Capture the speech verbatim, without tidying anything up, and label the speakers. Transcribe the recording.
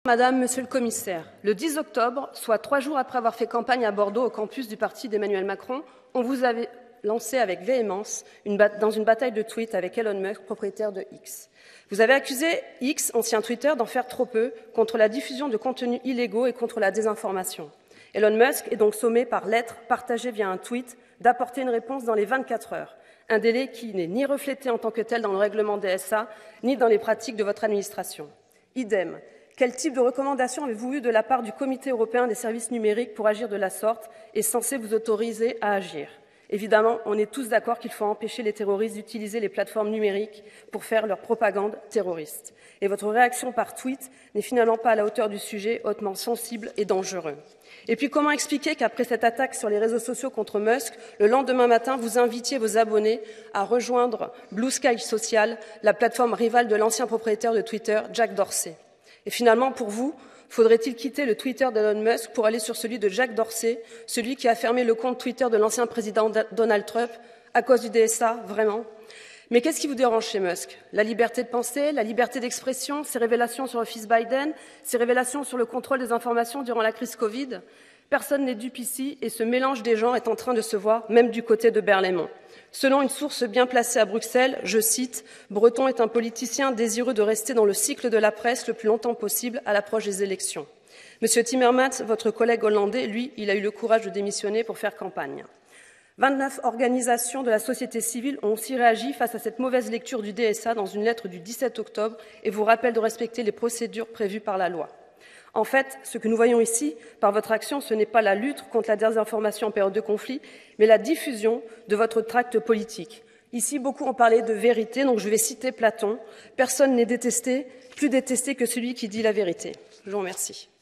Speaker 1: Madame, Monsieur le Commissaire, le dix octobre, soit trois jours après avoir fait campagne à Bordeaux au campus du parti d'Emmanuel Macron, on vous avait lancé avec véhémence une dans une bataille de tweets avec Elon Musk, propriétaire de X. Vous avez accusé X, ancien Twitter, d'en faire trop peu contre la diffusion de contenus illégaux et contre la désinformation. Elon Musk est donc sommé par lettre partagée via un tweet d'apporter une réponse dans les vingt-quatre heures, un délai qui n'est ni reflété en tant que tel dans le règlement D S A, ni dans les pratiques de votre administration. Idem. Quel type de recommandations avez-vous eu de la part du Comité européen des services numériques pour agir de la sorte et censé vous autoriser à agir? Évidemment, on est tous d'accord qu'il faut empêcher les terroristes d'utiliser les plateformes numériques pour faire leur propagande terroriste. Et votre réaction par tweet n'est finalement pas à la hauteur du sujet, hautement sensible et dangereux. Et puis comment expliquer qu'après cette attaque sur les réseaux sociaux contre Musk, le lendemain matin, vous invitiez vos abonnés à rejoindre Blue Sky Social, la plateforme rivale de l'ancien propriétaire de Twitter, Jack Dorsey? Et finalement, pour vous, faudrait-il quitter le Twitter d'Elon Musk pour aller sur celui de Jack Dorsey, celui qui a fermé le compte Twitter de l'ancien président Donald Trump à cause du D S A, vraiment? Mais qu'est-ce qui vous dérange chez Musk? La liberté de penser, la liberté d'expression, ses révélations sur le fils Biden, ses révélations sur le contrôle des informations durant la crise Covid? Personne n'est dupe ici et ce mélange des genres est en train de se voir, même du côté de Berlaymont. Selon une source bien placée à Bruxelles, je cite, « Breton est un politicien désireux de rester dans le cycle de la presse le plus longtemps possible à l'approche des élections. Monsieur Timmermans, votre collègue hollandais, lui, il a eu le courage de démissionner pour faire campagne. » vingt-neuf organisations de la société civile ont aussi réagi face à cette mauvaise lecture du D S A dans une lettre du dix-sept octobre et vous rappellent de respecter les procédures prévues par la loi. En fait, ce que nous voyons ici, par votre action, ce n'est pas la lutte contre la désinformation en période de conflit, mais la diffusion de votre tract politique. Ici, beaucoup ont parlé de vérité, donc je vais citer Platon. Personne n'est détesté, plus détesté que celui qui dit la vérité. Je vous remercie.